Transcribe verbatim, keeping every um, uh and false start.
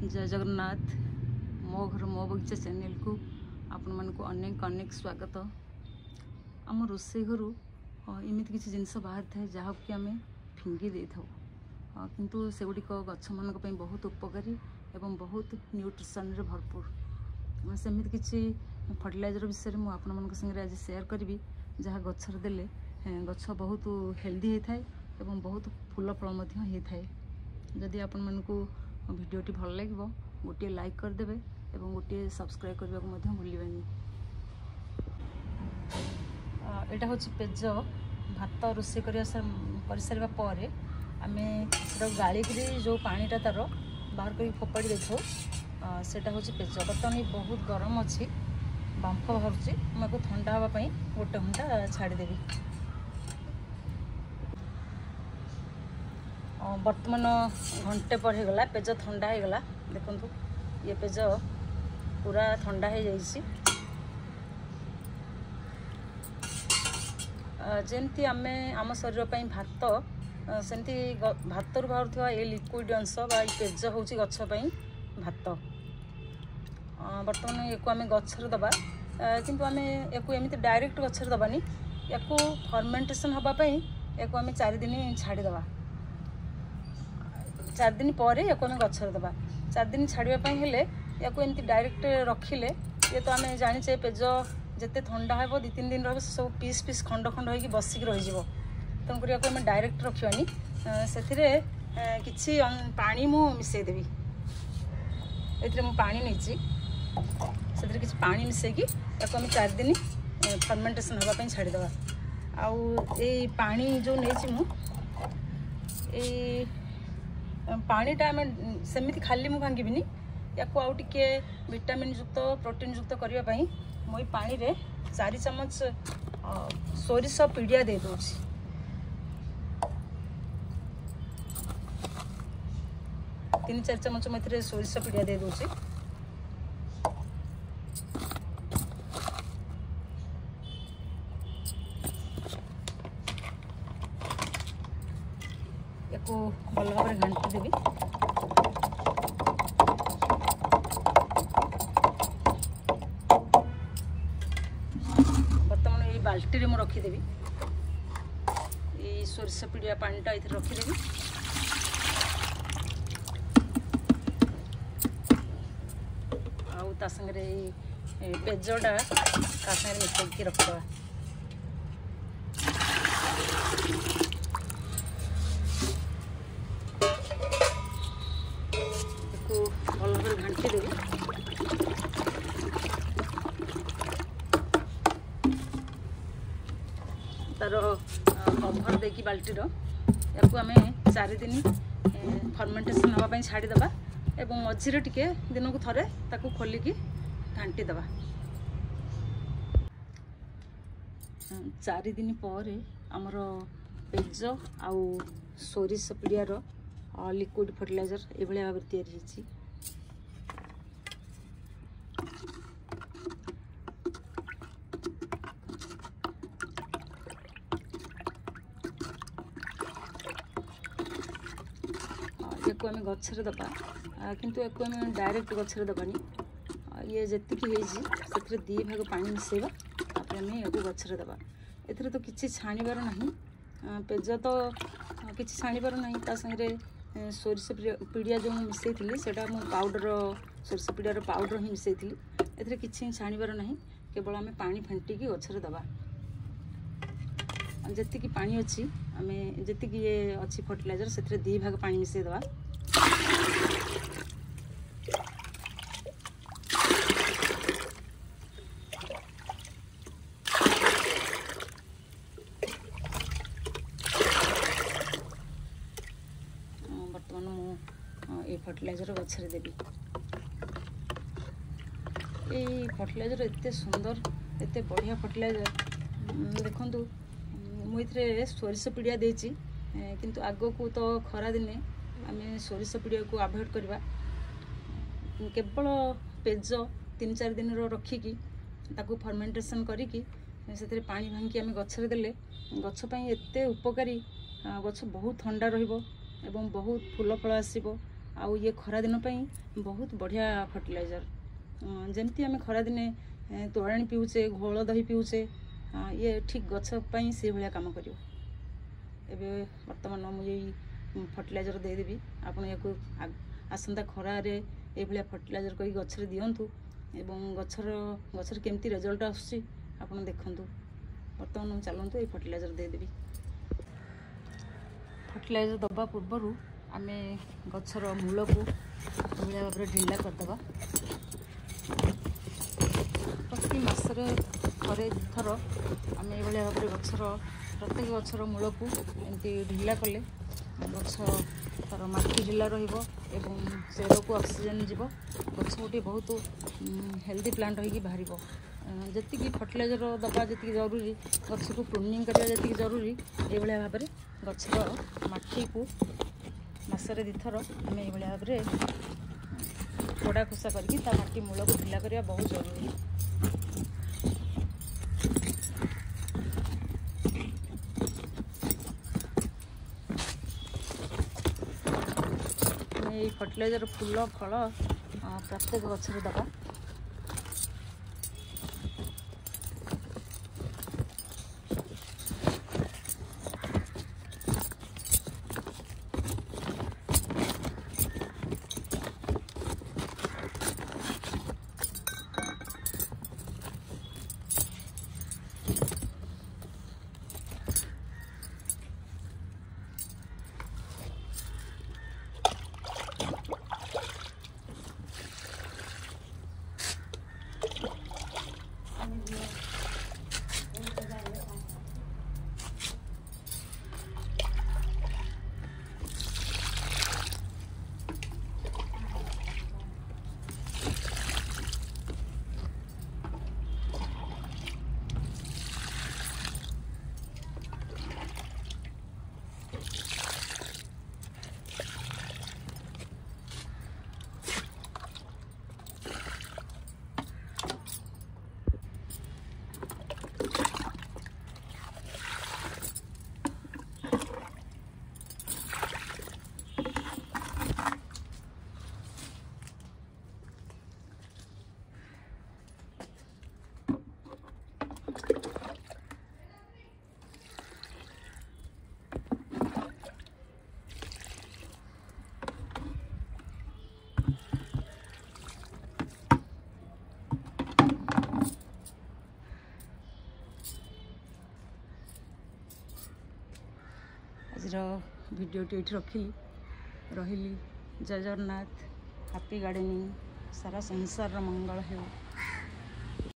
जय जगन्नाथ। मो घर मो बगीचा चैनल को आपण मानक अनेक अनेक स्वागत। आम रोसे घर एमती किसी जिनस बाहर थाए जहाँ कि आम फिंगी दे था किंतु सेगुड़िक गछ मान बहुत उपकारी एवं बहुत न्यूट्रिशन रे भरपूर। सेमती किसी फर्टिलाइजर विषय में आपण मान संगे आज शेयर करी जहाँ गछर देले गछ बहुत हेल्दी होता है एवं बहुत फूल फल होता है। जदि आपण मानक भिडियोटी भल लगे गोटे लाइक करदे और गोटे सब्सक्राइब करने को भूलबानी। यहाँ हूँ पेज भात रोसे कर सारा पर आम गाड़ी जो पानीटा तार बाहर कर फोपाड़ी दे था से हूँ पेज। बर्तमान बहुत गरम अच्छी बांफ बाहर मुझे ठंडा हाँपाई गोटे घंटा छाड़देवी। बर्तमान घंटे पर हो गला पेज ठंडा हो गला। देखो ये पेज पूरा ठंडा हो जाइए। जमती आम आम शरीर पर भात सेमती भात रू बाहर ये लिक्विड अंश पेज हूँ गछपाई भात। बर्तमान या आम गचर दबा किंतु आम या एमती डायरेक्ट गचर दबानी या फर्मेंटेशन हाँपाई या आम चार दिन छाड़ीदबा। चार दिन पर या आम गचर दबा। चार दिन छाड़ापी हेले या एमती डायरेक्ट रखिले ये तो आम जाचे पेज जिते ठंडा हे दु तीन दिन रहा सब पीस पीस खंड खंड हो बसिक रही तेणुक आम डायरेक्ट रखानी से कि पानी मु मिसईदेवी। ये पानी नहीं से किसी पानी मिसेकी या आम चार दिन फर्मेंटेशन हाँपाई छाड़ीदबा। आउ ये पानी जो नहीं मु पानीटा आम सेमती खाली मु भांगी या आउ टे विटामिन युक्त प्रोटीन युक्त करने मुई पानी रे चार चमच सोरिष पीड़िया दे दो। तीन चार चमच मैं सोरिष पीड़िया दे दूसरी। को भल भाव घाटी देवी। बर्तमान ये बाल्टी रे मु रखीदेवी ये सोरिष पीड़िया पानीटा ये रखीदेवी। आउ ता संगे पेजटा ता संगे मिसैकी रखिदेवा। भल भाव घाटी देवी। तार कभर देकी बाल्टीर या आम चार दिन फर्मेंटेशन हाँपाई छाड़ीदबा एवं मझीरे टिके दिन को थरे ताकू खोलिकी घाटी दबा। चार दिन पर आमर पेज आउ सोरिष पीड़ियार लिक्विड फर्टिलाइजर ये भाव तैयारी होती। या आम गचर दबा किंतु या आम डायरेक्ट गचर दबानी। ये जी से दी भाग पानी मिसेबा आम या गचर दबा। ए तो किसी छाणीबार ना पेज तो किसी छाणीबार ना ता संगे सोरिष पीड़िया जो मिसई थी से पाउडर सोरिष पीड़ियार पाउडर ही मिसई थी। ए किसी छाणीबार ना केवल आम पानी फेंटिकी गचर दबा। जी पानी अच्छी आम जी ये अच्छी फर्टिलाइजर से दी भाग पानी मिसई दबा। बर्तमान मु फर्टिलाइजर गछरे देवी। ये फर्टिलाइजर एते सुंदर एते बढ़िया फर्टिलाइजर देखु मुझे सोरिष पीड़िया देची किंतु आग को तो खरा दिने आम सोरिष पीड़िया को अवॉइड करवा। केवल पेज तीन चार दिन रखिकी ताकू फर्मेंटेशन करिकी से पानी भांगी आम गछरे देले गछपाई एते उपकारी। गछ बहुत ठंडा रहिबो एवं बहुत फूल फल आसीबो आउ ये खरा दिन पई बहुत बढ़िया फर्टिलाइजर। जमती आम खरा दिने तोराणी पीऊचे घोल दही पीऊचे ये ठीक गछ पई से भलिया काम करियो। एबे वर्तमान मुझे फर्टिलाइजर देदेवी आपन या आसंता खरा रे ए भलिया फर्टिलाइजर करी गछरे दियंतु एवं गछर गछर केमती रिजल्ट आसुची आपन देखंतु। वर्तमान चलतु ये फर्टिलाइजर देदेवी। फर्टिलाइजर दबा पूर्व आम गछर मूल को भाव में ढिला करदे। प्रति मसरे थे थर आम ये भाव में गछर प्रत्येक गछर मूल को एमती ढिला कले गछ तार माटी ढिला एवं चेर को ऑक्सीजन जीव गछ गोटे बहुत हेल्दी प्लांट होगी बाहर। जी फर्टिलाइजर दबा जी जरूरी गछ को प्रूनिंग करने जी जरूरी ये भाव में गछर माटी को मसरे दी थर आम ये भाव में कोड़ा खोसा करके माटी मूल को ढिला करने बहुत जरूरी। ये फर्टिलाइजर फूल फल प्रत्येक गछरे दबा। आज भिडियोटी ये रखिली रही। जय जगन्नाथ। Happy gardening. सारा संसार मंगल हो।